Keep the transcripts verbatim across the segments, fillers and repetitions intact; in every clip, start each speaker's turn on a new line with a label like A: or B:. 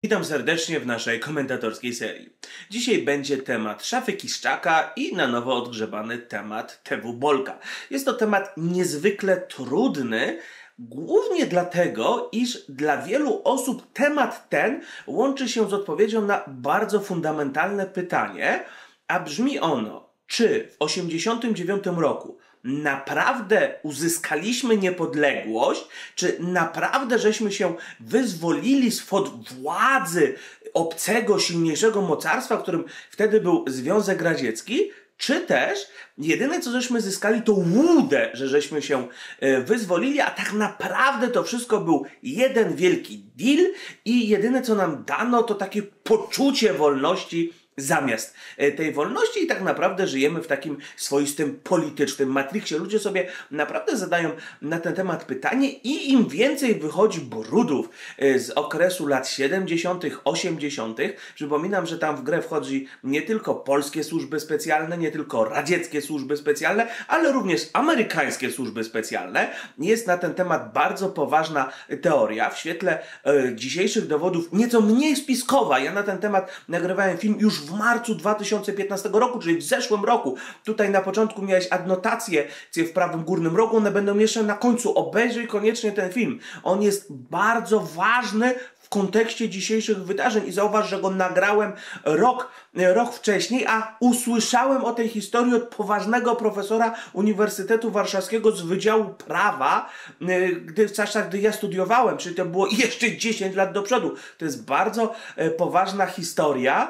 A: Witam serdecznie w naszej komentatorskiej serii. Dzisiaj będzie temat szafy Kiszczaka i na nowo odgrzebany temat T W Bolka. Jest to temat niezwykle trudny, głównie dlatego, iż dla wielu osób temat ten łączy się z odpowiedzią na bardzo fundamentalne pytanie, a brzmi ono: czy w tysiąc dziewięćset osiemdziesiątym dziewiątym roku naprawdę uzyskaliśmy niepodległość? Czy naprawdę żeśmy się wyzwolili spod władzy obcego, silniejszego mocarstwa, którym wtedy był Związek Radziecki? Czy też jedyne, co żeśmy zyskali, to łudę, że żeśmy się wyzwolili, a tak naprawdę to wszystko był jeden wielki deal i jedyne, co nam dano, to takie poczucie wolności zamiast tej wolności i tak naprawdę żyjemy w takim swoistym politycznym matriksie. Ludzie sobie naprawdę zadają na ten temat pytanie i im więcej wychodzi brudów z okresu lat siedemdziesiątych, osiemdziesiątych. Przypominam, że tam w grę wchodzi nie tylko polskie służby specjalne, nie tylko radzieckie służby specjalne, ale również amerykańskie służby specjalne. Jest na ten temat bardzo poważna teoria. W świetle e, dzisiejszych dowodów nieco mniej spiskowa. Ja na ten temat nagrywałem film już w marcu dwa tysiące piętnastego roku, czyli w zeszłym roku. Tutaj na początku miałeś adnotacje w prawym górnym rogu, one będą jeszcze na końcu. Obejrzyj koniecznie ten film. On jest bardzo ważny w kontekście dzisiejszych wydarzeń i zauważ, że go nagrałem rok, rok wcześniej, a usłyszałem o tej historii od poważnego profesora Uniwersytetu Warszawskiego z Wydziału Prawa, gdy, w czasach, gdy ja studiowałem, czyli to było jeszcze dziesięć lat do przodu. To jest bardzo poważna historia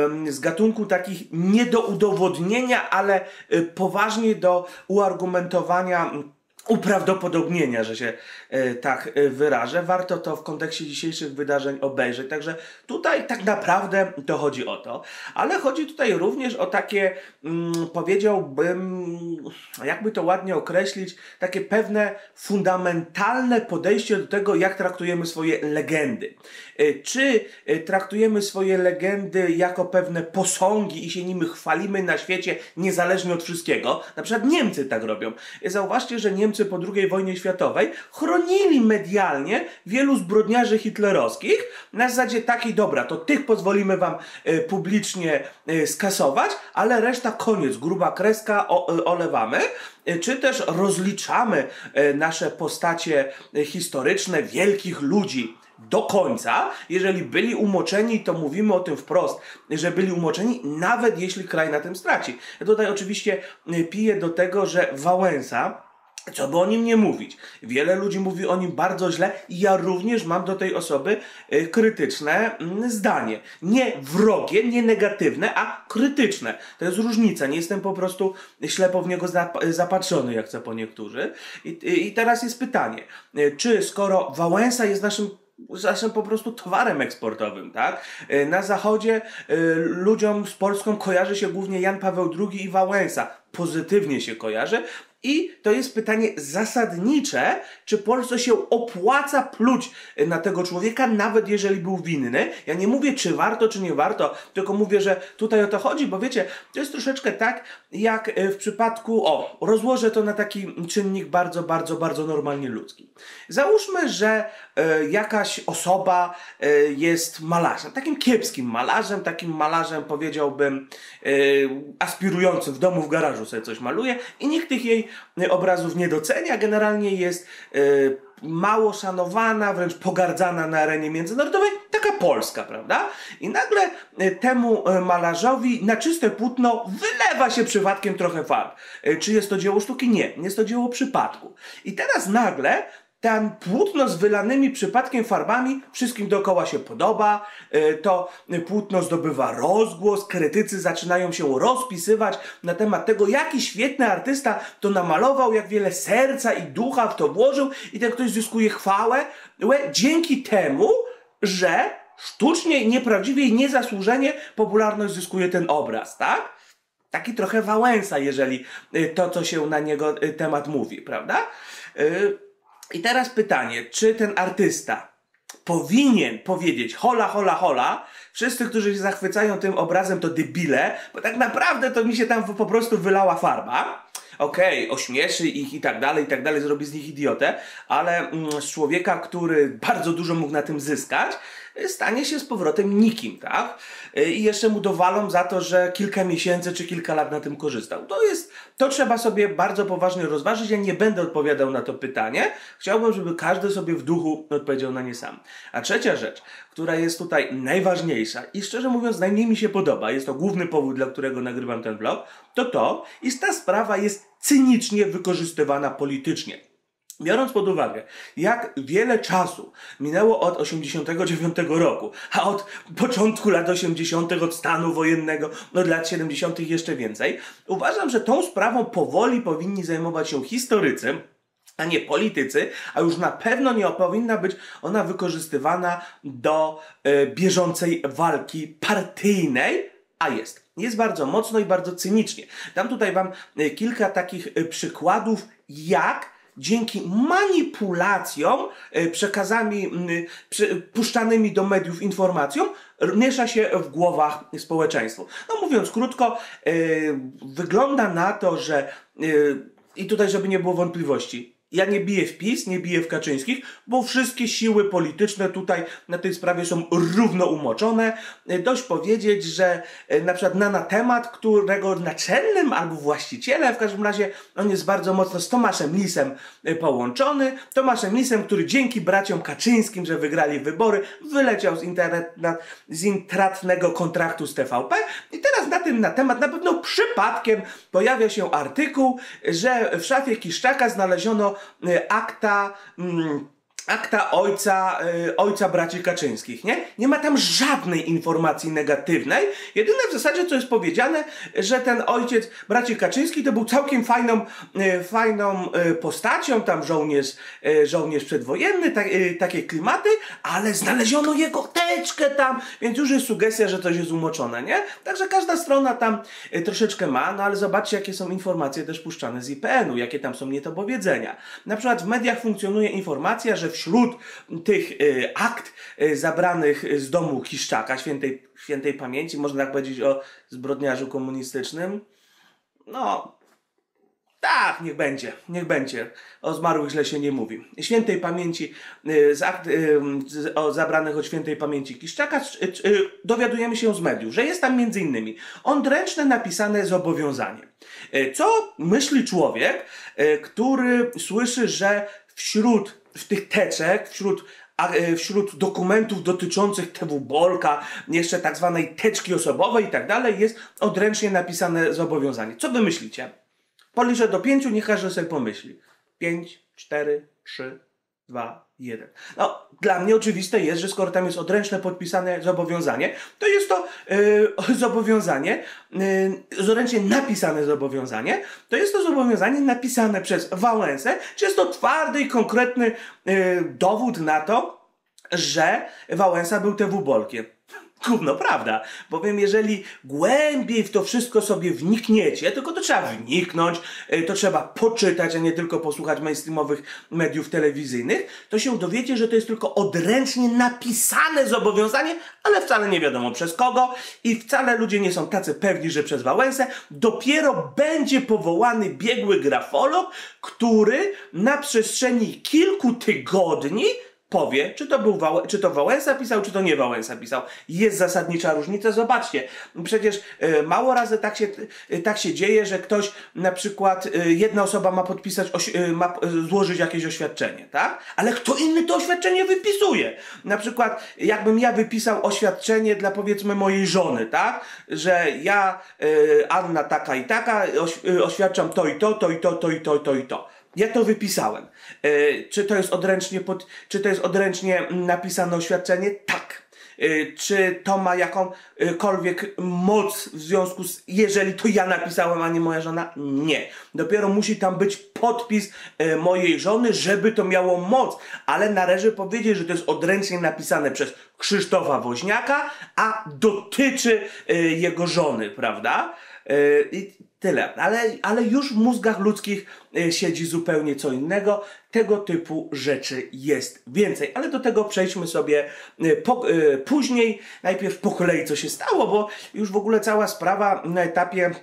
A: z gatunku takich nie do udowodnienia, ale poważnie do uargumentowania, uprawdopodobnienia, że się e, tak e, wyrażę. Warto to w kontekście dzisiejszych wydarzeń obejrzeć. Także tutaj tak naprawdę to chodzi o to. Ale chodzi tutaj również o takie, mm, powiedziałbym, jakby to ładnie określić, takie pewne fundamentalne podejście do tego, jak traktujemy swoje legendy. E, czy e, traktujemy swoje legendy jako pewne posągi i się nimi chwalimy na świecie, niezależnie od wszystkiego? Na przykład Niemcy tak robią. Zauważcie, że Niemcy po drugiej wojnie światowej chronili medialnie wielu zbrodniarzy hitlerowskich na zasadzie takiej: dobra, to tych pozwolimy wam e, publicznie e, skasować, ale reszta koniec, gruba kreska, o, e, olewamy. E, czy też rozliczamy e, nasze postacie e, historyczne, wielkich ludzi do końca. Jeżeli byli umoczeni, to mówimy o tym wprost, że byli umoczeni, nawet jeśli kraj na tym straci. Ja tutaj oczywiście e, piję do tego, że Wałęsa, co by o nim nie mówić, wiele ludzi mówi o nim bardzo źle i ja również mam do tej osoby y, krytyczne y, zdanie. Nie wrogie, nie negatywne, a krytyczne. To jest różnica. Nie jestem po prostu ślepo w niego zap zapatrzony, jak chcą po niektórzy. I, y, I teraz jest pytanie, y, czy skoro Wałęsa jest naszym naszym po prostu towarem eksportowym, tak? Na Zachodzie y, ludziom z Polską kojarzy się głównie Jan Paweł drugi i Wałęsa. Pozytywnie się kojarzy. I to jest pytanie zasadnicze, czy Polsce się opłaca pluć na tego człowieka, nawet jeżeli był winny. Ja nie mówię, czy warto, czy nie warto, tylko mówię, że tutaj o to chodzi, bo wiecie, to jest troszeczkę tak, jak w przypadku, o, rozłożę to na taki czynnik bardzo, bardzo, bardzo normalnie ludzki. Załóżmy, że e, jakaś osoba e, jest malarzem, takim kiepskim malarzem, takim malarzem, powiedziałbym, e, aspirującym, w domu, w garażu sobie coś maluje i nikt tych jej obrazów nie docenia, generalnie jest y, mało szanowana, wręcz pogardzana na arenie międzynarodowej, taka Polska, prawda? I nagle y, temu y, malarzowi na czyste płótno wylewa się przypadkiem trochę farb. Y, czy jest to dzieło sztuki? Nie, nie jest to dzieło przypadku. I teraz nagle ten płótno z wylanymi przypadkiem farbami wszystkim dookoła się podoba, to płótno zdobywa rozgłos, krytycy zaczynają się rozpisywać na temat tego, jaki świetny artysta to namalował, jak wiele serca i ducha w to włożył i ten ktoś zyskuje chwałę dzięki temu, że sztucznie, nieprawdziwie i niezasłużenie popularność zyskuje ten obraz, tak? Taki trochę Wałęsa, jeżeli to, co się na niego temat mówi, prawda? I teraz pytanie, czy ten artysta powinien powiedzieć hola, hola, hola, wszyscy, którzy się zachwycają tym obrazem, to debile, bo tak naprawdę to mi się tam po prostu wylała farba. okej, okay, ośmieszy ich i tak dalej, i tak dalej, zrobi z nich idiotę, ale mm, z człowieka, który bardzo dużo mógł na tym zyskać, stanie się z powrotem nikim, tak? I jeszcze mu dowalą za to, że kilka miesięcy czy kilka lat na tym korzystał. To jest, to trzeba sobie bardzo poważnie rozważyć. Ja nie będę odpowiadał na to pytanie. Chciałbym, żeby każdy sobie w duchu odpowiedział na nie sam. A trzecia rzecz, która jest tutaj najważniejsza i szczerze mówiąc najmniej mi się podoba, jest to główny powód, dla którego nagrywam ten vlog, to to, iż ta sprawa jest cynicznie wykorzystywana politycznie. Biorąc pod uwagę, jak wiele czasu minęło od osiemdziesiątego dziewiątego roku, a od początku lat osiemdziesiątych, od stanu wojennego, od lat siedemdziesiątych jeszcze więcej, uważam, że tą sprawą powoli powinni zajmować się historycy, a nie politycy, a już na pewno nie powinna być ona wykorzystywana do e, bieżącej walki partyjnej, a jest. Jest bardzo mocno i bardzo cynicznie. Dam tutaj wam e, kilka takich e, przykładów, jak dzięki manipulacjom, e, przekazami m, przy, puszczanymi do mediów informacjom miesza się w głowach społeczeństwu. No mówiąc krótko, e, wygląda na to, że e, i tutaj żeby nie było wątpliwości, ja nie biję w PiS, nie biję w Kaczyńskich, bo wszystkie siły polityczne tutaj na tej sprawie są równo umoczone. Dość powiedzieć, że na przykład na, na temat, którego naczelnym albo właścicielem, w każdym razie on jest bardzo mocno z Tomaszem Lisem połączony. Tomaszem Lisem, który dzięki braciom Kaczyńskim, że wygrali wybory, wyleciał z, internet, na, z intratnego kontraktu z T V P. I teraz na tym na temat na pewno przypadkiem pojawia się artykuł, że w szafie Kiszczaka znaleziono akta, mm, akta ojca, y, ojca braci Kaczyńskich, nie? Nie ma tam żadnej informacji negatywnej. Jedyne w zasadzie, co jest powiedziane, że ten ojciec braci Kaczyńskich to był całkiem fajną, y, fajną y, postacią, tam żołnierz, y, żołnierz przedwojenny, ta, y, takie klimaty, ale znaleziono jego teczkę tam, więc już jest sugestia, że coś jest umoczone, nie? Także każda strona tam y, troszeczkę ma, no ale zobaczcie, jakie są informacje też puszczane z I P N u, jakie tam są niedopowiedzenia. Na przykład w mediach funkcjonuje informacja, że wśród tych y, akt y, zabranych z domu Kiszczaka, świętej, świętej pamięci, można tak powiedzieć o zbrodniarzu komunistycznym, no tak, niech będzie, niech będzie. O zmarłych źle się nie mówi. Świętej pamięci, y, z akt y, z, o zabranych od świętej pamięci Kiszczaka y, y, dowiadujemy się z mediów, że jest tam między innymi odręczne napisane zobowiązanie. Y, co myśli człowiek, y, który słyszy, że wśród w tych teczek, wśród, a, wśród dokumentów dotyczących T W Bolka, jeszcze tak zwanej teczki osobowej i tak dalej, jest odręcznie napisane zobowiązanie. Co wy myślicie? Policzę do pięciu, niech każdy sobie pomyśli. Pięć, cztery, trzy, dwa, jeden. No, dla mnie oczywiste jest, że skoro tam jest odręczne podpisane zobowiązanie, to jest to yy, zobowiązanie, yy, odręcznie napisane zobowiązanie, to jest to zobowiązanie napisane przez Wałęsę, czy jest to twardy i konkretny yy, dowód na to, że Wałęsa był T W Bolkiem. Gówno prawda, bowiem jeżeli głębiej w to wszystko sobie wnikniecie, tylko to trzeba wniknąć, to trzeba poczytać, a nie tylko posłuchać mainstreamowych mediów telewizyjnych, to się dowiecie, że to jest tylko odręcznie napisane zobowiązanie, ale wcale nie wiadomo przez kogo i wcale ludzie nie są tacy pewni, że przez Wałęsę. Dopiero będzie powołany biegły grafolog, który na przestrzeni kilku tygodni powie, czy to, był Wałę czy to Wałęsa pisał, czy to nie Wałęsa pisał. Jest zasadnicza różnica, zobaczcie. Przecież y, mało razy tak się, y, tak się dzieje, że ktoś, na przykład y, jedna osoba ma podpisać, y, ma y, złożyć jakieś oświadczenie, tak? Ale kto inny to oświadczenie wypisuje. Na przykład, jakbym ja wypisał oświadczenie dla, powiedzmy, mojej żony, tak? Że ja, y, Anna taka i taka, oś y, oświadczam to i to, to i to, to i to, to i to. Ja to wypisałem. Yy, czy to jest odręcznie pod, czy to jest odręcznie napisane oświadczenie? Tak. Yy, czy to ma jakąkolwiek moc w związku z, jeżeli to ja napisałem, a nie moja żona? Nie. Dopiero musi tam być podpis yy, mojej żony, żeby to miało moc. Ale należy powiedzieć, że to jest odręcznie napisane przez Krzysztofa Woźniaka, a dotyczy yy, jego żony, prawda? Yy, i Tyle, ale, ale już w mózgach ludzkich y, siedzi zupełnie co innego. Tego typu rzeczy jest więcej, ale do tego przejdźmy sobie y, po, y, później. Najpierw po kolei co się stało, bo już w ogóle cała sprawa na etapie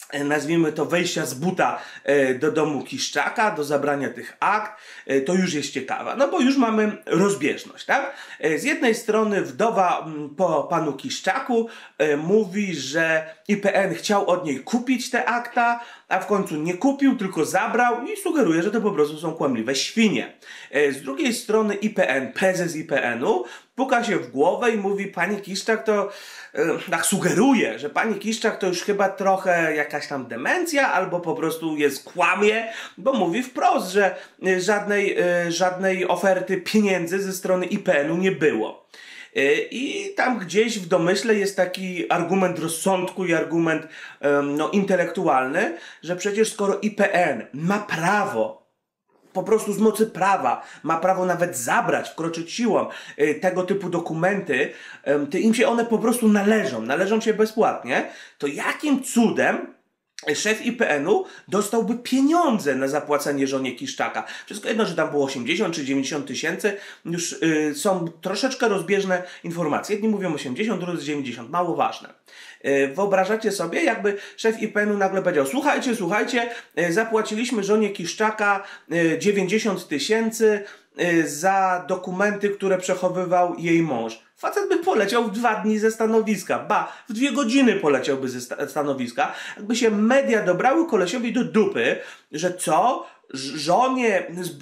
A: nazwijmy to, wejścia z buta do domu Kiszczaka, do zabrania tych akt, to już jest ciekawa. No bo już mamy rozbieżność, tak? Z jednej strony wdowa po panu Kiszczaku mówi, że I P N chciał od niej kupić te akta, a w końcu nie kupił, tylko zabrał i sugeruje, że to po prostu są kłamliwe świnie. Z drugiej strony I P N, prezes I P N-u, puka się w głowę i mówi, pani Kiszczak to, tak sugeruje, że pani Kiszczak to już chyba trochę jakaś tam demencja, albo po prostu jest kłamie, bo mówi wprost, że żadnej, żadnej oferty pieniędzy ze strony I P N-u nie było. I tam gdzieś w domyśle jest taki argument rozsądku i argument no, intelektualny, że przecież skoro I P N ma prawo, po prostu z mocy prawa, ma prawo nawet zabrać, wkroczyć siłą tego typu dokumenty, to im się one po prostu należą, należą się bezpłatnie, to jakim cudem szef I P N-u dostałby pieniądze na zapłacenie żonie Kiszczaka? Wszystko jedno, że tam było osiemdziesiąt czy dziewięćdziesiąt tysięcy, już yy, są troszeczkę rozbieżne informacje. Jedni mówią osiemdziesiąt, drudzy dziewięćdziesiąt, mało ważne. Yy, wyobrażacie sobie, jakby szef I P N-u nagle powiedział, słuchajcie, słuchajcie, yy, zapłaciliśmy żonie Kiszczaka yy, dziewięćdziesiąt tysięcy yy, za dokumenty, które przechowywał jej mąż. Facet by poleciał w dwa dni ze stanowiska. Ba, w dwie godziny poleciałby ze sta stanowiska. Jakby się media dobrały kolesiowi do dupy, że co? Żonie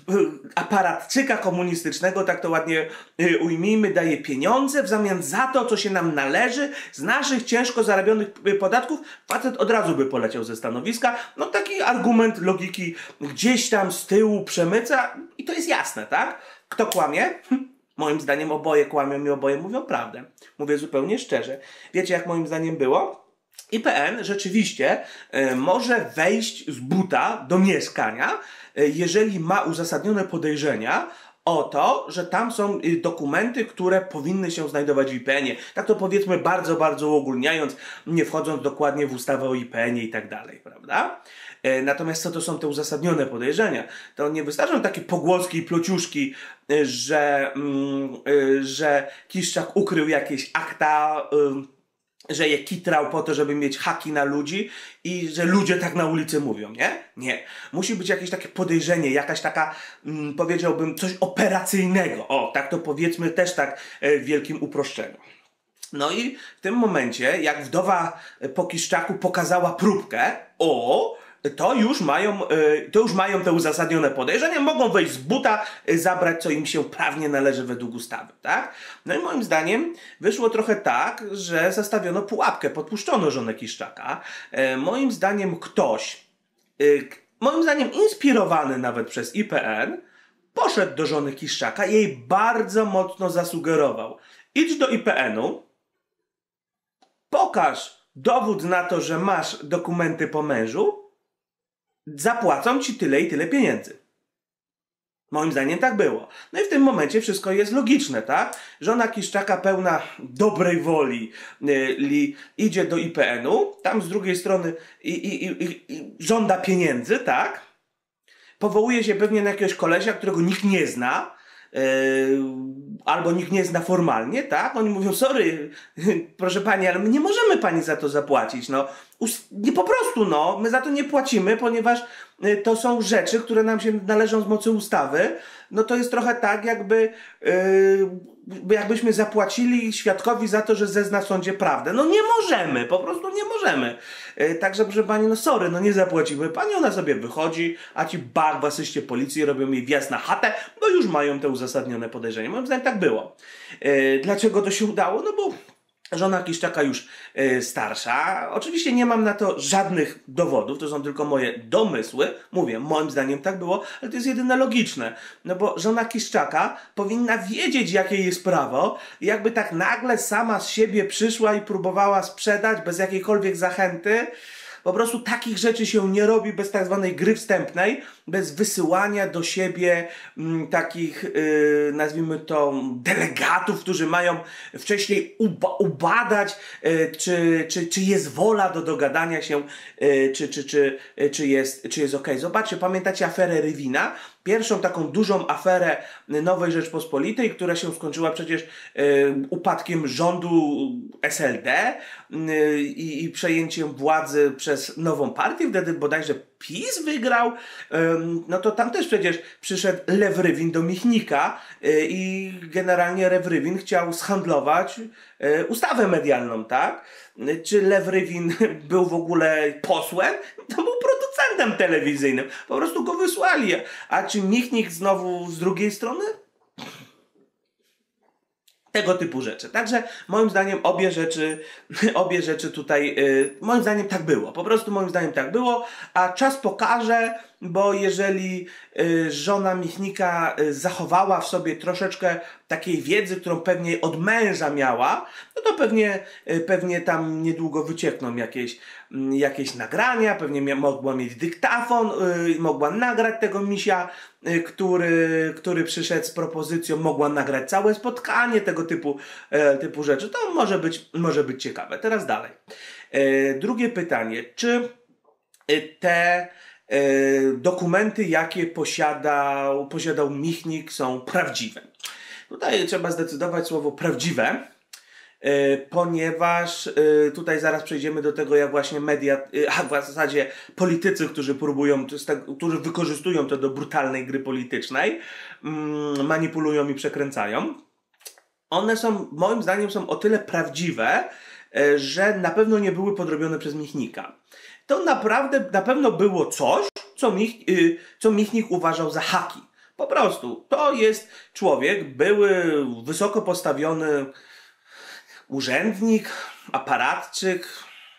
A: aparatczyka komunistycznego, tak to ładnie ujmijmy, daje pieniądze w zamian za to, co się nam należy z naszych ciężko zarobionych podatków. Facet od razu by poleciał ze stanowiska. No taki argument logiki gdzieś tam z tyłu przemyca i to jest jasne, tak? Kto kłamie? Moim zdaniem oboje kłamią i oboje mówią prawdę. Mówię zupełnie szczerze. Wiecie, jak moim zdaniem było? I P N rzeczywiście y, może wejść z buta do mieszkania, y, jeżeli ma uzasadnione podejrzenia o to, że tam są y, dokumenty, które powinny się znajdować w I P N-ie. Tak to powiedzmy bardzo, bardzo uogólniając, nie wchodząc dokładnie w ustawę o I P N-ie i tak dalej, prawda? Y, natomiast co to są te uzasadnione podejrzenia? To nie wystarczą takie pogłoski i plociuszki, y, że, y, y, że Kiszczak ukrył jakieś akta, y, że je kitrał po to, żeby mieć haki na ludzi i że ludzie tak na ulicy mówią, nie? Nie. Musi być jakieś takie podejrzenie, jakaś taka, mm, powiedziałbym, coś operacyjnego. O, tak to powiedzmy też tak e, w wielkim uproszczeniu. No i w tym momencie, jak wdowa po Kiszczaku pokazała próbkę, o, to już mają, to już mają te uzasadnione podejrzenia, mogą wejść z buta, zabrać, co im się prawnie należy według ustawy, tak? No i moim zdaniem wyszło trochę tak, że zastawiono pułapkę, podpuszczono żonę Kiszczaka. Moim zdaniem ktoś, moim zdaniem inspirowany nawet przez I P N, poszedł do żony Kiszczaka i jej bardzo mocno zasugerował. Idź do I P N-u, pokaż dowód na to, że masz dokumenty po mężu, zapłacą ci tyle i tyle pieniędzy. Moim zdaniem tak było. No i w tym momencie wszystko jest logiczne, tak? Żona Kiszczaka pełna dobrej woli yy, idzie do I P N-u, tam z drugiej strony i, i, i, i żąda pieniędzy, tak? Powołuje się pewnie na jakiegoś kolesia, którego nikt nie zna, yy, albo nikt nie zna formalnie, tak? Oni mówią, sorry, proszę pani, ale my nie możemy pani za to zapłacić, no. Nie po prostu, no, my za to nie płacimy, ponieważ to są rzeczy, które nam się należą z mocy ustawy. No to jest trochę tak, jakby yy, jakbyśmy zapłacili świadkowi za to, że zezna w sądzie prawdę. No nie możemy, po prostu nie możemy. Yy, także proszę pani, no sorry, no nie zapłacimy pani, ona sobie wychodzi, a ci bach w asyście policji robią jej wjazd na chatę, bo już mają te uzasadnione podejrzenia. Moim zdaniem tak było. Yy, dlaczego to się udało? No bo żona Kiszczaka już y, starsza. Oczywiście nie mam na to żadnych dowodów, to są tylko moje domysły. Mówię, moim zdaniem tak było, ale to jest jedyne logiczne. No bo żona Kiszczaka powinna wiedzieć, jakie jest prawo. I jakby tak nagle sama z siebie przyszła i próbowała sprzedać bez jakiejkolwiek zachęty. Po prostu takich rzeczy się nie robi bez tak zwanej gry wstępnej. bez wysyłania do siebie m, takich, y, nazwijmy to, delegatów, którzy mają wcześniej uba ubadać, y, czy, czy, czy jest wola do dogadania się, y, czy, czy, czy, y, czy jest, czy jest ok. Zobaczcie, pamiętacie aferę Rywina? Pierwszą taką dużą aferę Nowej Rzeczpospolitej, która się skończyła przecież y, upadkiem rządu S L D y, i przejęciem władzy przez nową partię. Wtedy bodajże PiS wygrał. Y, no to tam też przecież przyszedł Lew Rywin do Michnika y, i generalnie Lew Rywin chciał zhandlować y, ustawę medialną, tak? Czy Lew Rywin był w ogóle posłem? To był producentem telewizyjnym. Po prostu go wysłali. A czy Michnik znowu z drugiej strony? Tego typu rzeczy. Także moim zdaniem obie rzeczy, obie rzeczy tutaj, yy, moim zdaniem tak było. Po prostu moim zdaniem tak było, a czas pokaże, bo jeżeli y, żona Michnika y, zachowała w sobie troszeczkę takiej wiedzy, którą pewnie od męża miała, no to pewnie, y, pewnie tam niedługo wyciekną jakieś, y, jakieś nagrania, pewnie mia mogła mieć dyktafon, y, mogła nagrać tego misia, y, który, który przyszedł z propozycją, mogła nagrać całe spotkanie, tego typu, y, typu rzeczy. To może być, może być ciekawe. Teraz dalej. Y, drugie pytanie. Czy y, te dokumenty, jakie posiadał, posiadał Michnik, są prawdziwe? Tutaj trzeba zdecydować słowo prawdziwe, ponieważ tutaj zaraz przejdziemy do tego, jak właśnie media, a w zasadzie politycy, którzy próbują, którzy wykorzystują to do brutalnej gry politycznej, manipulują i przekręcają. One są, moim zdaniem, są o tyle prawdziwe, że na pewno nie były podrobione przez Michnika. To naprawdę, na pewno było coś, co, Mich, yy, co Michnik uważał za haki. Po prostu. To jest człowiek, były wysoko postawiony urzędnik, aparatczyk,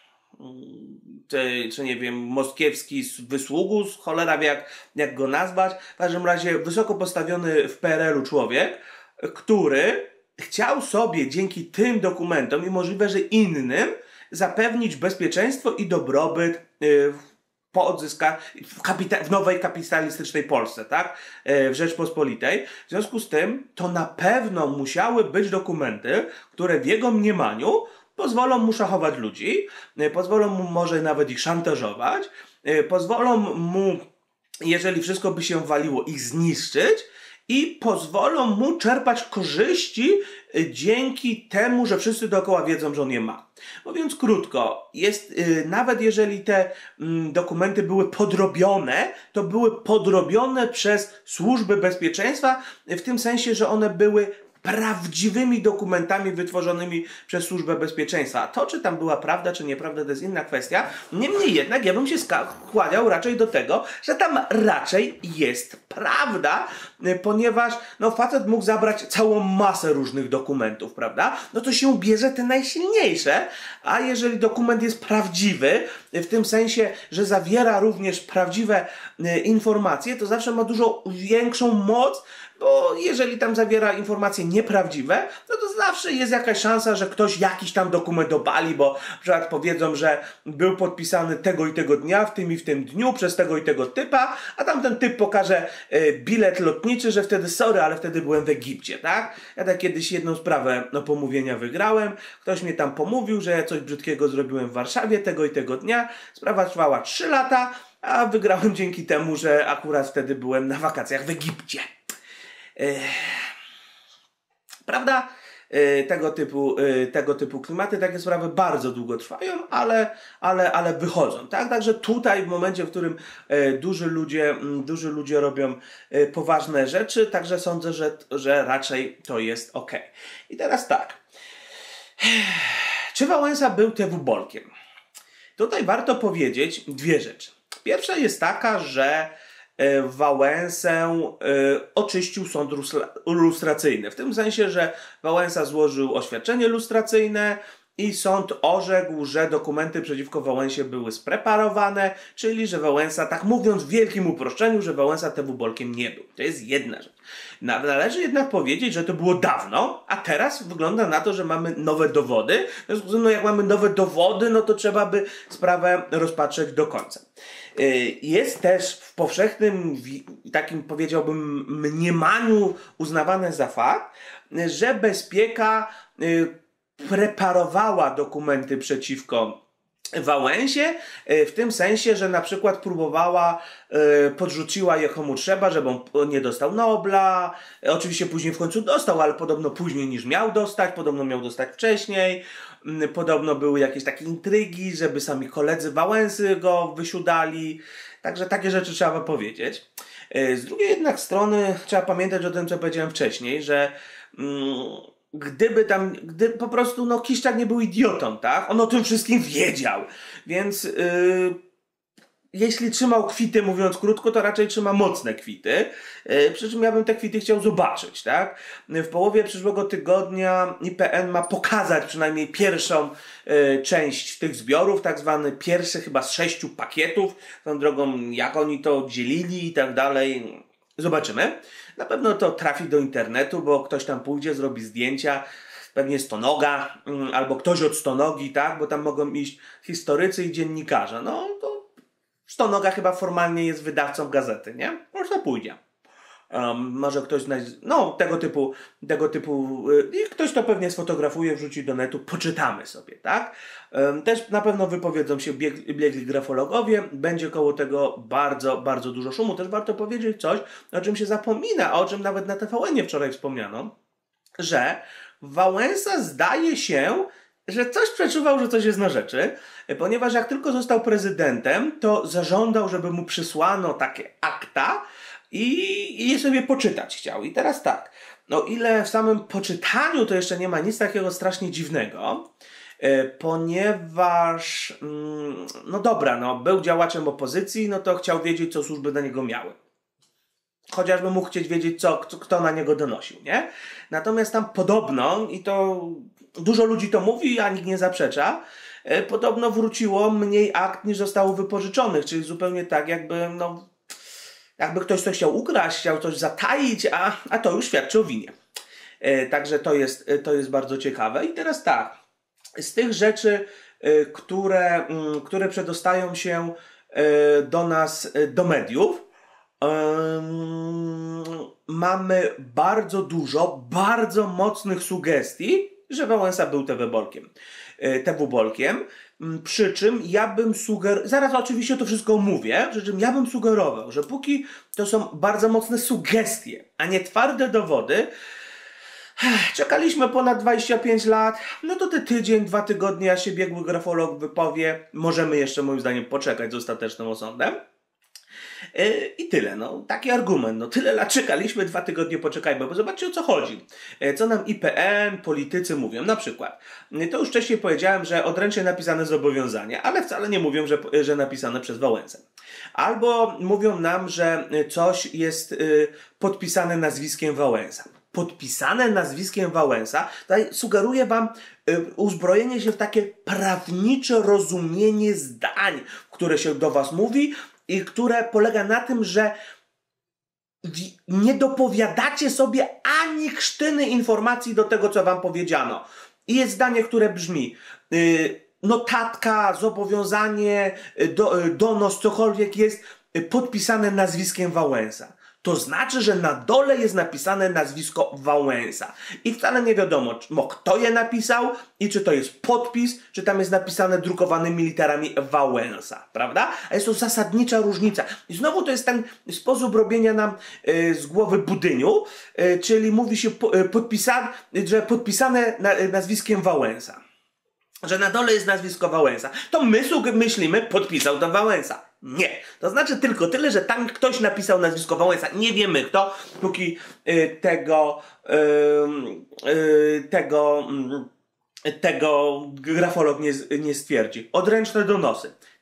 A: czy, czy nie wiem, moskiewski wysługus, cholera wie jak, jak go nazwać. W każdym razie wysoko postawiony w P R L u człowiek, który chciał sobie dzięki tym dokumentom i możliwe, że innym zapewnić bezpieczeństwo i dobrobyt yy, po odzyskaniu w, w nowej kapitalistycznej Polsce, tak? Yy, w Rzeczpospolitej. W związku z tym to na pewno musiały być dokumenty, które w jego mniemaniu pozwolą mu szachować ludzi, yy, pozwolą mu może nawet ich szantażować, yy, pozwolą mu, jeżeli wszystko by się waliło, ich zniszczyć, i pozwolą mu czerpać korzyści dzięki temu, że wszyscy dookoła wiedzą, że on je ma. Mówiąc krótko, jest, yy, nawet jeżeli te yy, dokumenty były podrobione, to były podrobione przez służby bezpieczeństwa, w tym sensie, że one były prawdziwymi dokumentami wytworzonymi przez Służbę Bezpieczeństwa. A to, czy tam była prawda, czy nieprawda, to jest inna kwestia. Niemniej jednak ja bym się skłaniał raczej do tego, że tam raczej jest prawda, ponieważ no, facet mógł zabrać całą masę różnych dokumentów, prawda? No to się bierze te najsilniejsze, a jeżeli dokument jest prawdziwy, w tym sensie, że zawiera również prawdziwe informacje, to zawsze ma dużo większą moc, bo jeżeli tam zawiera informacje nieprawdziwe, no to zawsze jest jakaś szansa, że ktoś jakiś tam dokument obali, bo na przykład powiedzą, że był podpisany tego i tego dnia, w tym i w tym dniu, przez tego i tego typa, a tamten typ pokaże y, bilet lotniczy, że wtedy sorry, ale wtedy byłem w Egipcie, tak? Ja tak kiedyś jedną sprawę no, pomówienia wygrałem, ktoś mnie tam pomówił, że ja coś brzydkiego zrobiłem w Warszawie tego i tego dnia, sprawa trwała trzy lata, a wygrałem dzięki temu, że akurat wtedy byłem na wakacjach w Egipcie. Prawda? Tego typu, tego typu klimaty, takie sprawy bardzo długo trwają, ale, ale, ale wychodzą. Tak? Także tutaj w momencie, w którym duży ludzie, duży ludzie robią poważne rzeczy, także sądzę, że, że raczej to jest ok. I teraz tak. Czy Wałęsa był T W Bolkiem? Tutaj warto powiedzieć dwie rzeczy. Pierwsza jest taka, że Wałęsę y, oczyścił sąd lustracyjny. W tym sensie, że Wałęsa złożył oświadczenie lustracyjne i sąd orzekł, że dokumenty przeciwko Wałęsie były spreparowane, czyli że Wałęsa, tak mówiąc w wielkim uproszczeniu, że Wałęsa T W Bolkiem nie był. To jest jedna rzecz. Należy jednak powiedzieć, że to było dawno, a teraz wygląda na to, że mamy nowe dowody. W związku z tym, no jak mamy nowe dowody, no to trzeba by sprawę rozpatrzeć do końca. Jest też w powszechnym, takim powiedziałbym, mniemaniu uznawane za fakt, że bezpieka preparowała dokumenty przeciwko Wałęsie, w tym sensie, że na przykład próbowała, podrzuciła je komu trzeba, żeby on nie dostał Nobla. Oczywiście później w końcu dostał, ale podobno później niż miał dostać, podobno miał dostać wcześniej. Podobno były jakieś takie intrygi, żeby sami koledzy Wałęsy go wysiudali. Także takie rzeczy trzeba powiedzieć. Z drugiej jednak strony trzeba pamiętać o tym, co powiedziałem wcześniej, że mm, gdyby tam, gdy po prostu no Kiszczak nie był idiotą, tak? On o tym wszystkim wiedział. Więc yy, jeśli trzymał kwity, mówiąc krótko, to raczej trzyma mocne kwity. Yy, przy czym ja bym te kwity chciał zobaczyć, tak? W połowie przyszłego tygodnia I P N ma pokazać przynajmniej pierwszą yy, część tych zbiorów, tak zwany pierwszy chyba z sześciu pakietów. Tą drogą, jak oni to dzielili i tak dalej. Zobaczymy. Na pewno to trafi do internetu, bo ktoś tam pójdzie, zrobi zdjęcia, pewnie stonoga, albo ktoś od stonogi, tak? Bo tam mogą iść historycy i dziennikarze. No to stonoga chyba formalnie jest wydawcą gazety, nie? Może to pójdzie. Um, może ktoś znajdzie, no tego typu, tego typu yy, i ktoś to pewnie sfotografuje, wrzuci do netu, poczytamy sobie, tak? Um, też na pewno wypowiedzą się bieg, biegli grafologowie, będzie koło tego bardzo, bardzo dużo szumu. Też warto powiedzieć coś, o czym się zapomina, a o czym nawet na T V N-ie wczoraj wspomniano, że Wałęsa zdaje się, że coś przeczuwał, że coś jest na rzeczy, ponieważ jak tylko został prezydentem, to zażądał, żeby mu przysłano takie akta, I, i je sobie poczytać chciał. I teraz tak, no ile w samym poczytaniu to jeszcze nie ma nic takiego strasznie dziwnego, yy, ponieważ, yy, no dobra, no był działaczem opozycji, no to chciał wiedzieć, co służby na niego miały. Chociażby mógł chcieć wiedzieć, co, kto na niego donosił, nie? Natomiast tam podobno, i to dużo ludzi to mówi, a nikt nie zaprzecza, yy, podobno wróciło mniej akt niż zostało wypożyczonych, czyli zupełnie tak jakby, no jakby ktoś coś chciał ukraść, chciał coś zataić, a, a to już świadczy o winie. E, także to jest, to jest bardzo ciekawe. I teraz tak, z tych rzeczy, e, które, m, które przedostają się e, do nas, e, do mediów, e, mamy bardzo dużo, bardzo mocnych sugestii, że Wałęsa był T V Bolkiem. E, T W Bolkiem. Przy czym ja bym sugerował, zaraz oczywiście to wszystko omówię, przy czym ja bym sugerował, że póki to są bardzo mocne sugestie, a nie twarde dowody, czekaliśmy ponad dwadzieścia pięć lat, no to te tydzień, dwa tygodnie, aż się biegły grafolog wypowie, możemy jeszcze moim zdaniem poczekać z ostatecznym osądem. I tyle, no, taki argument, no tyle lat czekaliśmy, dwa tygodnie poczekajmy, bo zobaczcie o co chodzi. Co nam I P N, politycy mówią, na przykład, to już wcześniej powiedziałem, że odręcznie napisane zobowiązanie, ale wcale nie mówią, że, że napisane przez Wałęsę. Albo mówią nam, że coś jest y, podpisane nazwiskiem Wałęsa. Podpisane nazwiskiem Wałęsa, tutaj sugeruję wam y, uzbrojenie się w takie prawnicze rozumienie zdań, które się do was mówi, i które polega na tym, że nie dopowiadacie sobie ani krztyny informacji do tego, co wam powiedziano. I jest zdanie, które brzmi yy, notatka, zobowiązanie, do, donos, cokolwiek jest podpisane nazwiskiem Wałęsa. To znaczy, że na dole jest napisane nazwisko Wałęsa. I wcale nie wiadomo, kto je napisał i czy to jest podpis, czy tam jest napisane drukowanymi literami Wałęsa, prawda? A jest to zasadnicza różnica. I znowu to jest ten sposób robienia nam y, z głowy budyniu, y, czyli mówi się po, y, podpisa, że podpisane na, y, nazwiskiem Wałęsa. Że na dole jest nazwisko Wałęsa. To my myślimy, podpisał to Wałęsa. Nie. To znaczy tylko tyle, że tam ktoś napisał nazwisko Wałęsa. Nie wiemy kto, póki y, tego y, y, tego y, tego grafolog nie, nie stwierdzi. Odręczne donosy.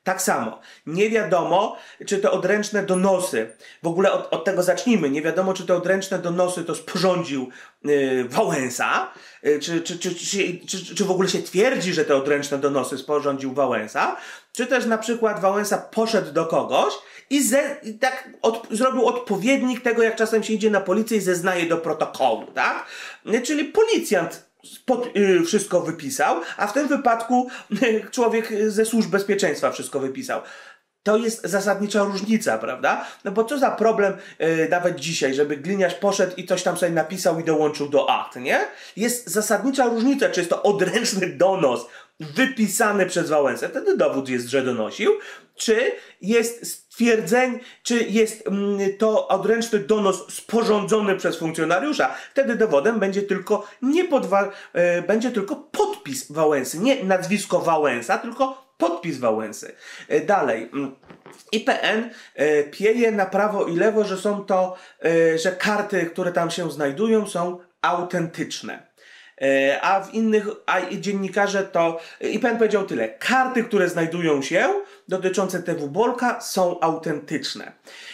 A: Tak samo. Nie wiadomo, czy te odręczne donosy, w ogóle od, od tego zacznijmy, nie wiadomo, czy te odręczne donosy to sporządził yy, Wałęsa, yy, czy, czy, czy, czy, czy, czy w ogóle się twierdzi, że te odręczne donosy sporządził Wałęsa, czy też na przykład Wałęsa poszedł do kogoś i, ze, i tak od, zrobił odpowiednik tego, jak czasem się idzie na policję i zeznaje do protokołu, tak? Yy, czyli policjant Pod, yy, wszystko wypisał, a w tym wypadku yy, człowiek ze służb bezpieczeństwa wszystko wypisał. To jest zasadnicza różnica, prawda? No bo co za problem yy, nawet dzisiaj, żeby gliniarz poszedł i coś tam sobie napisał i dołączył do akt, nie? Jest zasadnicza różnica, czy jest to odręczny donos wypisany przez Wałęsę, wtedy dowód jest, że donosił, czy jest stwierdzeń, czy jest mm, to odręczny donos sporządzony przez funkcjonariusza, wtedy dowodem będzie tylko nie podwa- e, będzie tylko podpis Wałęsy, nie nazwisko Wałęsa, tylko podpis Wałęsy. E, dalej. I P N e, pieje na prawo i lewo, że są to, e, że karty, które tam się znajdują, są autentyczne. A w innych, a dziennikarze to, I P N powiedział tyle, karty, które znajdują się dotyczące T W Bolka są autentyczne.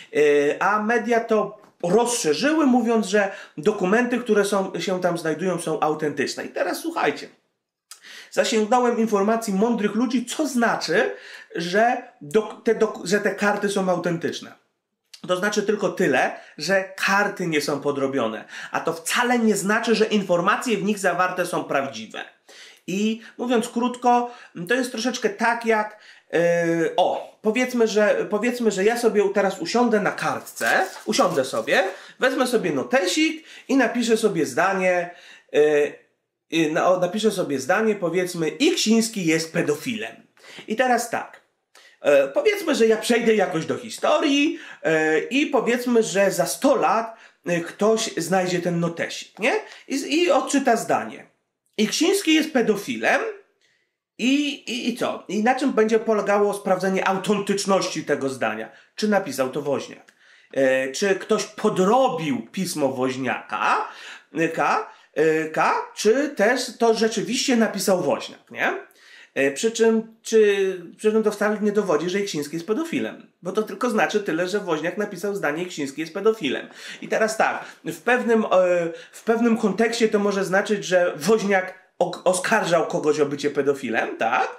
A: A media to rozszerzyły, mówiąc, że dokumenty, które są, się tam znajdują, są autentyczne. I teraz słuchajcie. Zasięgnąłem informacji mądrych ludzi, co znaczy, że, do, te, do, że te karty są autentyczne. To znaczy tylko tyle, że karty nie są podrobione. A to wcale nie znaczy, że informacje w nich zawarte są prawdziwe. I mówiąc krótko, to jest troszeczkę tak jak... Yy, o, powiedzmy że, powiedzmy, że ja sobie teraz usiądę na kartce, usiądę sobie, wezmę sobie notesik i napiszę sobie zdanie... Yy, yy, no, napiszę sobie zdanie, powiedzmy, Iksiński jest pedofilem. I teraz tak. E, powiedzmy, że ja przejdę jakoś do historii e, i powiedzmy, że za sto lat e, ktoś znajdzie ten notesik, nie? I, i odczyta zdanie. Iksiński jest pedofilem i, i, i co? I na czym będzie polegało sprawdzenie autentyczności tego zdania? Czy napisał to Woźniak? E, czy ktoś podrobił pismo Woźniaka? E, K, e, K, czy też to rzeczywiście napisał Woźniak, nie? Przy czym, czy, przy czym to wcale nie dowodzi, że Iksiński jest pedofilem. Bo to tylko znaczy tyle, że Woźniak napisał zdanie Iksiński jest pedofilem. I teraz tak, w pewnym, w pewnym kontekście to może znaczyć, że Woźniak oskarżał kogoś o bycie pedofilem, tak?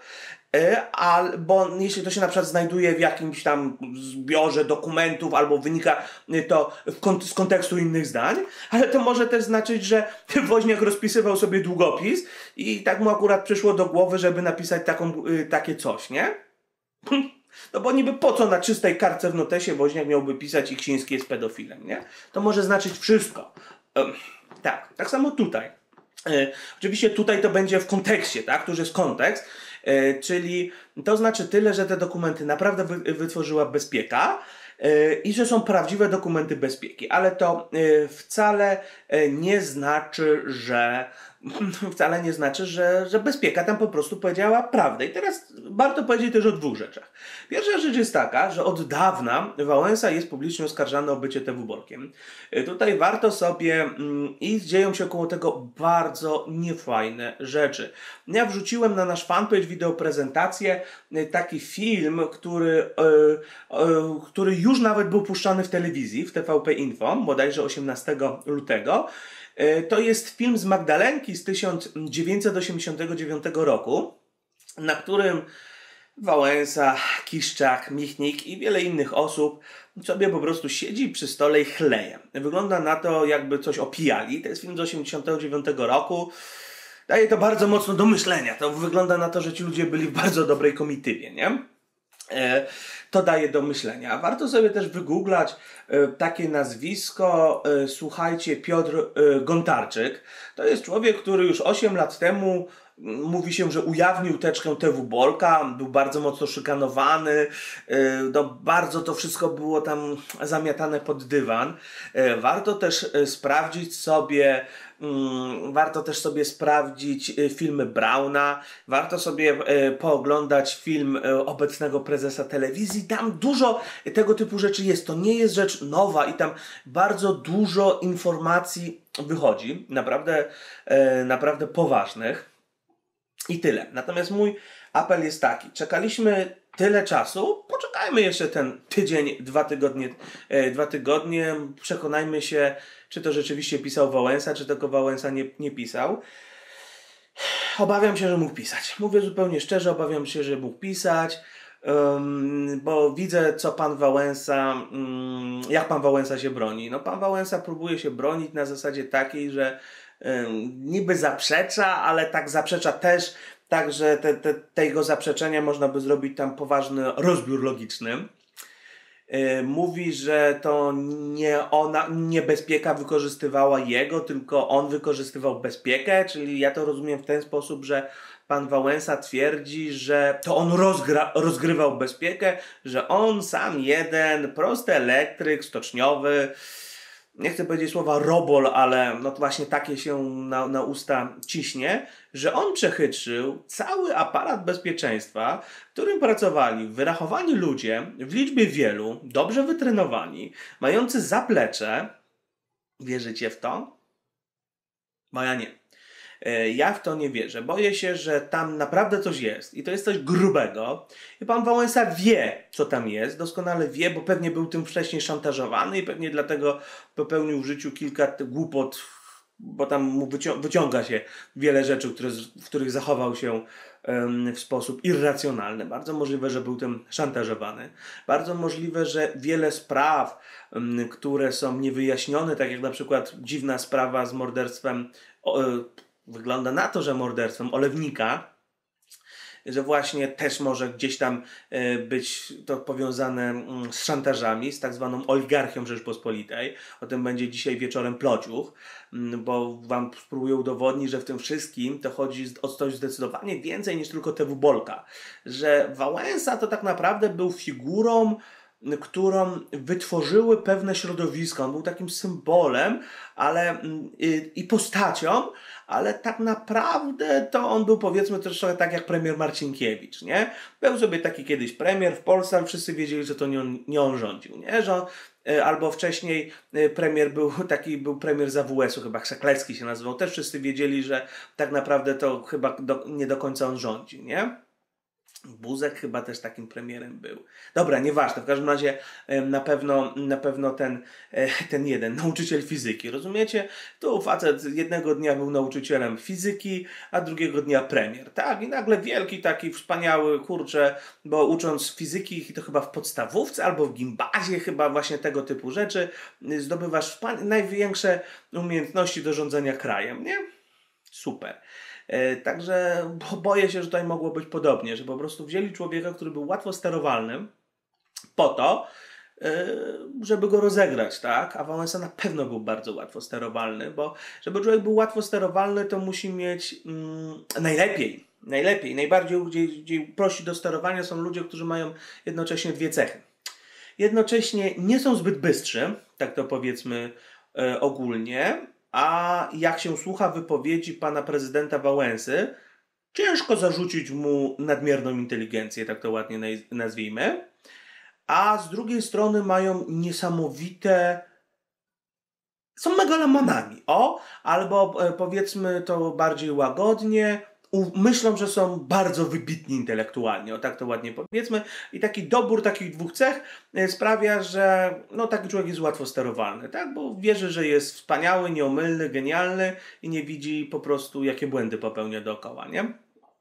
A: Albo jeśli to się na przykład znajduje w jakimś tam zbiorze dokumentów, albo wynika to z kontekstu innych zdań, ale to może też znaczyć, że Woźniak rozpisywał sobie długopis i tak mu akurat przyszło do głowy, żeby napisać taką, takie coś, nie? No bo niby po co na czystej kartce w notesie Woźniak miałby pisać Iksiński jest pedofilem, nie? To może znaczyć wszystko. Um, tak, tak samo tutaj. E, oczywiście tutaj to będzie w kontekście, tak? Tu już jest kontekst. E, czyli to znaczy tyle, że te dokumenty naprawdę wy, wytworzyła bezpieka e, i że są prawdziwe dokumenty bezpieki, ale to e, wcale e, nie znaczy, że wcale nie znaczy, że, że bezpieka tam po prostu powiedziała prawdę. I teraz warto powiedzieć też o dwóch rzeczach. Pierwsza rzecz jest taka, że od dawna Wałęsa jest publicznie oskarżany o bycie T W Bolkiem. Tutaj warto sobie mm, i dzieją się koło tego bardzo niefajne rzeczy. Ja wrzuciłem na nasz fanpage wideoprezentację taki film, który, yy, yy, który już nawet był puszczany w telewizji, w T V P Info, bodajże osiemnastego lutego. To jest film z Magdalenki z tysiąc dziewięćset osiemdziesiątego dziewiątego roku, na którym Wałęsa, Kiszczak, Michnik i wiele innych osób sobie po prostu siedzi przy stole i chleje. Wygląda na to, jakby coś opijali. To jest film z osiemdziesiątego dziewiątego roku. Daje to bardzo mocno do myślenia. To wygląda na to, że ci ludzie byli w bardzo dobrej komitywie, nie? To daje do myślenia. Warto sobie też wygooglać takie nazwisko, słuchajcie, Piotr Gontarczyk. To jest człowiek, który już osiem lat temu, mówi się, że ujawnił teczkę T W Bolka, był bardzo mocno szykanowany, no, bardzo to wszystko było tam zamiatane pod dywan. Warto też sprawdzić sobie Warto też sobie sprawdzić filmy Brauna, warto sobie pooglądać film obecnego prezesa telewizji. Tam dużo tego typu rzeczy jest. To nie jest rzecz nowa i tam bardzo dużo informacji wychodzi. Naprawdę, naprawdę poważnych. I tyle. Natomiast mój apel jest taki. Czekaliśmy tyle czasu, poczekajmy jeszcze ten tydzień, dwa tygodnie, e, dwa tygodnie, przekonajmy się, czy to rzeczywiście pisał Wałęsa, czy tylko Wałęsa nie, nie pisał. Obawiam się, że mógł pisać. Mówię zupełnie szczerze, obawiam się, że mógł pisać, um, bo widzę, co pan Wałęsa, um, jak pan Wałęsa się broni. No pan Wałęsa próbuje się bronić na zasadzie takiej, że um, niby zaprzecza, ale tak zaprzecza też, tak, że te, te, tego zaprzeczenia można by zrobić tam poważny rozbiór logiczny. Mówi, że to nie ona, nie bezpieka wykorzystywała jego, tylko on wykorzystywał bezpiekę, czyli ja to rozumiem w ten sposób, że pan Wałęsa twierdzi, że to on rozgra, rozgrywał bezpiekę, że on sam jeden, prosty elektryk, stoczniowy, nie chcę powiedzieć słowa robol, ale no to właśnie takie się na, na usta ciśnie, że on przechytrzył cały aparat bezpieczeństwa, w którym pracowali wyrachowani ludzie, w liczbie wielu, dobrze wytrenowani, mający zaplecze. Wierzycie w to? Bo ja nie. Ja w to nie wierzę. Boję się, że tam naprawdę coś jest i to jest coś grubego. I pan Wałęsa wie, co tam jest. Doskonale wie, bo pewnie był tym wcześniej szantażowany i pewnie dlatego popełnił w życiu kilka głupot, bo tam mu wycią- wyciąga się wiele rzeczy, które, w których zachował się um, w sposób irracjonalny. Bardzo możliwe, że był tym szantażowany. Bardzo możliwe, że wiele spraw, um, które są niewyjaśnione, tak jak na przykład dziwna sprawa z morderstwem, o, wygląda na to, że morderstwem Olewnika, że właśnie też może gdzieś tam być to powiązane z szantażami, z tak zwaną oligarchią Rzeczpospolitej. O tym będzie dzisiaj wieczorem plociuch, bo wam spróbuję udowodnić, że w tym wszystkim to chodzi o coś zdecydowanie więcej niż tylko T W Bolka. Że Wałęsa to tak naprawdę był figurą, którą wytworzyły pewne środowiska. On był takim symbolem, ale i, i postacią, ale tak naprawdę to on był, powiedzmy, troszkę tak jak premier Marcinkiewicz, nie? Był sobie taki kiedyś premier w Polsce, ale wszyscy wiedzieli, że to nie on, nie on rządził, nie? Że on, albo wcześniej premier był taki, był premier z A W S-u, chyba Krzaklecki się nazywał, też wszyscy wiedzieli, że tak naprawdę to chyba do, nie do końca on rządzi, nie? Buzek chyba też takim premierem był. Dobra, nieważne. W każdym razie na pewno, na pewno ten, ten jeden, nauczyciel fizyki. Rozumiecie? Tu facet jednego dnia był nauczycielem fizyki, a drugiego dnia premier. Tak? I nagle wielki taki wspaniały, kurczę, bo ucząc fizyki, to chyba w podstawówce albo w gimbazie, chyba właśnie tego typu rzeczy, zdobywasz największe umiejętności do rządzenia krajem, nie? Super. Także boję się, że tutaj mogło być podobnie, że po prostu wzięli człowieka, który był łatwo sterowalnym po to, żeby go rozegrać, tak? A Wałęsa na pewno był bardzo łatwo sterowalny, bo żeby człowiek był łatwo sterowalny, to musi mieć mm, najlepiej, najlepiej, najbardziej gdzie, gdzie prości do sterowania są ludzie, którzy mają jednocześnie dwie cechy. Jednocześnie nie są zbyt bystrzy, tak to powiedzmy e, ogólnie, a jak się słucha wypowiedzi pana prezydenta Wałęsy, ciężko zarzucić mu nadmierną inteligencję, tak to ładnie nazwijmy. A z drugiej strony mają niesamowite... Są megalomanami, o! Albo powiedzmy to bardziej łagodnie, myślą, że są bardzo wybitni intelektualnie, o tak to ładnie powiedzmy. I taki dobór takich dwóch cech sprawia, że no, taki człowiek jest łatwo sterowalny, tak? Bo wierzy, że jest wspaniały, nieomylny, genialny i nie widzi po prostu, jakie błędy popełnia dookoła, nie?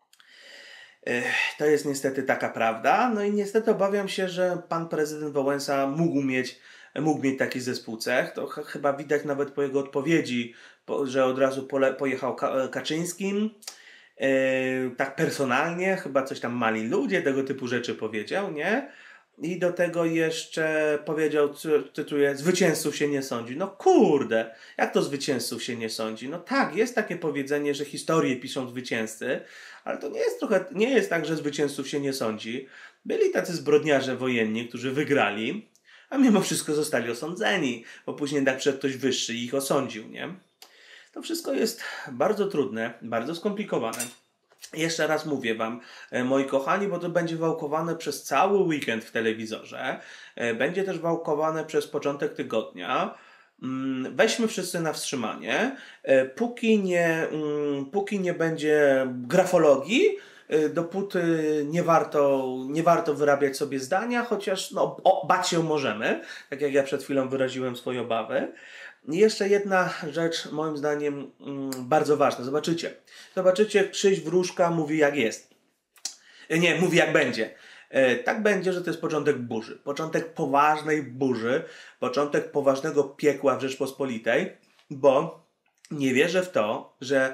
A: To jest niestety taka prawda. No i niestety obawiam się, że pan prezydent Wałęsa mógł mieć, mógł mieć taki zespół cech. To ch- chyba widać nawet po jego odpowiedzi, po, że od razu pole- pojechał Ka- Kaczyńskim. Yy, tak personalnie, chyba coś tam mali ludzie, tego typu rzeczy powiedział, nie? I do tego jeszcze powiedział, cytuję, zwycięzców się nie sądzi. No kurde, jak to zwycięzców się nie sądzi? No tak, jest takie powiedzenie, że historię piszą zwycięzcy, ale to nie jest trochę, nie jest tak, że zwycięzców się nie sądzi. Byli tacy zbrodniarze wojenni, którzy wygrali, a mimo wszystko zostali osądzeni, bo później tak przed ktoś wyższy ich osądził, nie? To wszystko jest bardzo trudne, bardzo skomplikowane. Jeszcze raz mówię wam, moi kochani, bo to będzie wałkowane przez cały weekend w telewizorze. Będzie też wałkowane przez początek tygodnia. Weźmy wszyscy na wstrzymanie. Póki nie, póki nie będzie grafologii, dopóty nie warto, nie warto wyrabiać sobie zdania, chociaż no, o, bać się możemy, tak jak ja przed chwilą wyraziłem swoje obawy. I jeszcze jedna rzecz, moim zdaniem, bardzo ważna. Zobaczycie. Zobaczycie, Krzyś Wróżka mówi jak jest. Nie, mówi jak będzie. Tak będzie, że to jest początek burzy. Początek poważnej burzy. Początek poważnego piekła w Rzeczpospolitej, bo nie wierzę w to, że,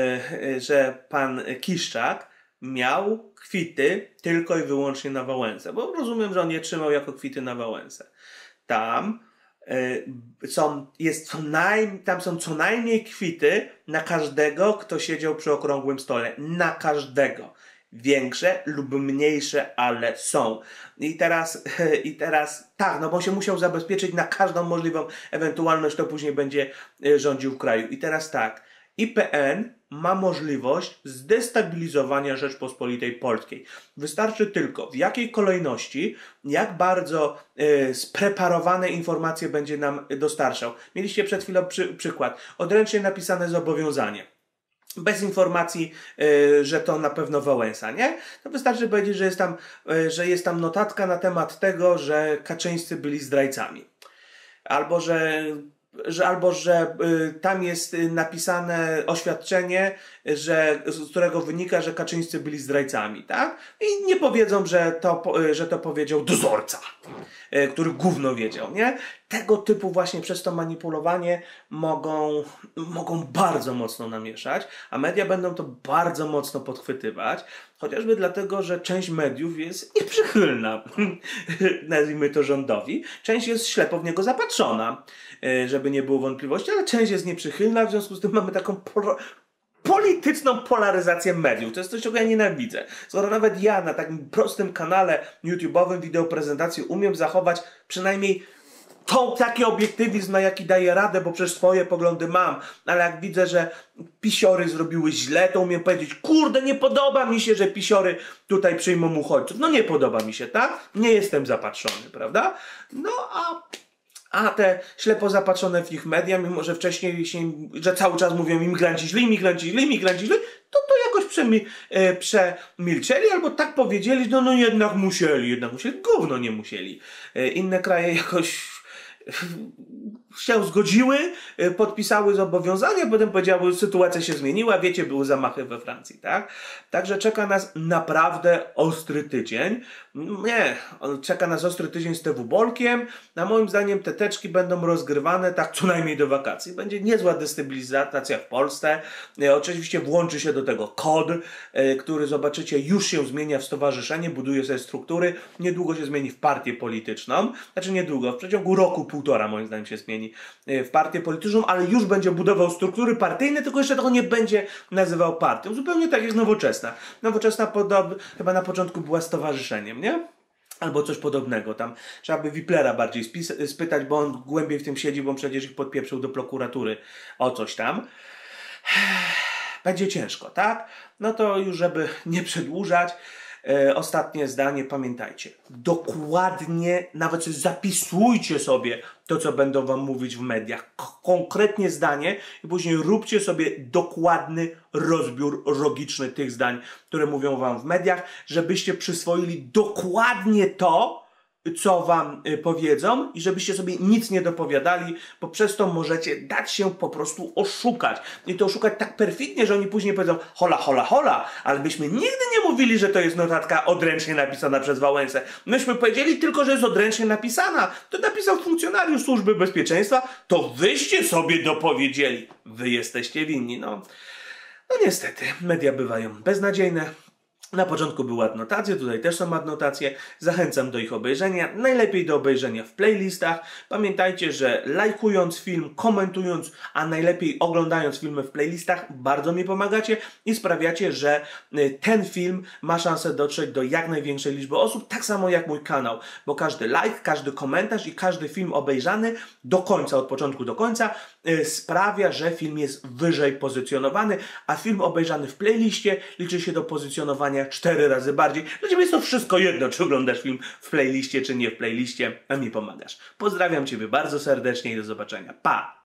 A: że pan Kiszczak miał kwity tylko i wyłącznie na Wałęsę. Bo rozumiem, że on je trzymał jako kwity na Wałęsę. Tam Są, jest co najmniej, tam są co najmniej kwity na każdego, kto siedział przy okrągłym stole. Na każdego. Większe lub mniejsze, ale są. I teraz, i teraz tak, no bo się musiał zabezpieczyć na każdą możliwą ewentualność, to później będzie rządził w kraju. I teraz tak, I P N ma możliwość zdestabilizowania Rzeczpospolitej Polskiej. Wystarczy tylko w jakiej kolejności, jak bardzo y, spreparowane informacje będzie nam dostarczał. Mieliście przed chwilą przy, przykład. Odręcznie napisane zobowiązanie. Bez informacji, y, że to na pewno Wałęsa, nie? To wystarczy powiedzieć, że jest tam, y, że jest tam notatka na temat tego, że Kaczyńscy byli zdrajcami. Albo, że Że, albo, że y, tam jest y, napisane oświadczenie, że, z którego wynika, że Kaczyńscy byli zdrajcami, tak? I nie powiedzą, że to, y, że to powiedział dozorca, y, który gówno wiedział, nie? Tego typu właśnie przez to manipulowanie mogą, mogą bardzo mocno namieszać, a media będą to bardzo mocno podchwytywać, chociażby dlatego, że część mediów jest nieprzychylna, nazwijmy to rządowi, część jest ślepo w niego zapatrzona, żeby nie było wątpliwości, ale część jest nieprzychylna, w związku z tym mamy taką po polityczną polaryzację mediów. To jest coś, czego ja nienawidzę. Skoro nawet ja na takim prostym kanale YouTube'owym wideo prezentacji umiem zachować przynajmniej to taki obiektywizm, na jaki daję radę, bo przecież swoje poglądy mam, ale jak widzę, że pisiory zrobiły źle, to umiem powiedzieć, kurde, nie podoba mi się, że pisiory tutaj przyjmą uchodźców. No nie podoba mi się, tak? Nie jestem zapatrzony, prawda? No a... A te ślepo zapatrzone w ich media, mimo że wcześniej się, że cały czas mówią imigranci źli, imigranci źli, imigranci źli, to to jakoś przemi e, przemilczeli albo tak powiedzieli, no no jednak musieli, jednak musieli, gówno nie musieli. E, inne kraje jakoś się zgodziły, podpisały zobowiązania, potem powiedziały, sytuacja się zmieniła, wiecie, były zamachy we Francji, tak? Także czeka nas naprawdę ostry tydzień. Nie, czeka nas ostry tydzień z T W Bolkiem. Na moim zdaniem te teczki będą rozgrywane tak co najmniej do wakacji. Będzie niezła destabilizacja w Polsce. Oczywiście włączy się do tego kod, który zobaczycie już się zmienia w stowarzyszenie, buduje sobie struktury. Niedługo się zmieni w partię polityczną. Znaczy niedługo, w przeciągu roku, półtora moim zdaniem się zmieni w partię polityczną, ale już będzie budował struktury partyjne, tylko jeszcze tego nie będzie nazywał partią. Zupełnie tak jak Nowoczesna. Nowoczesna podob, chyba na początku była stowarzyszeniem, nie? Albo coś podobnego. Tam trzeba by Wiplera bardziej spis- spytać, bo on głębiej w tym siedzi, bo on przecież ich podpieprzył do prokuratury o coś tam. Będzie ciężko, tak? No to już żeby nie przedłużać, E, ostatnie zdanie, pamiętajcie, dokładnie, nawet zapisujcie sobie to, co będą wam mówić w mediach, K konkretnie zdanie i później róbcie sobie dokładny rozbiór logiczny tych zdań, które mówią wam w mediach, żebyście przyswoili dokładnie to, co wam y, powiedzą i żebyście sobie nic nie dopowiadali, bo przez to możecie dać się po prostu oszukać. I to oszukać tak perfidnie, że oni później powiedzą hola, hola, hola, ale byśmy nigdy nie mówili, że to jest notatka odręcznie napisana przez Wałęsę. Myśmy powiedzieli tylko, że jest odręcznie napisana. To napisał funkcjonariusz Służby Bezpieczeństwa, to wyście sobie dopowiedzieli. Wy jesteście winni. No, no niestety, media bywają beznadziejne. Na początku były adnotacje, tutaj też są adnotacje. Zachęcam do ich obejrzenia. Najlepiej do obejrzenia w playlistach. Pamiętajcie, że lajkując film, komentując, a najlepiej oglądając filmy w playlistach, bardzo mi pomagacie i sprawiacie, że ten film ma szansę dotrzeć do jak największej liczby osób, tak samo jak mój kanał, bo każdy like, każdy komentarz i każdy film obejrzany do końca, od początku do końca, sprawia, że film jest wyżej pozycjonowany, a film obejrzany w playliście liczy się do pozycjonowania cztery razy bardziej. Dla ciebie jest to wszystko jedno, czy oglądasz film w playliście, czy nie w playliście, a mi pomagasz. Pozdrawiam ciebie bardzo serdecznie i do zobaczenia. Pa!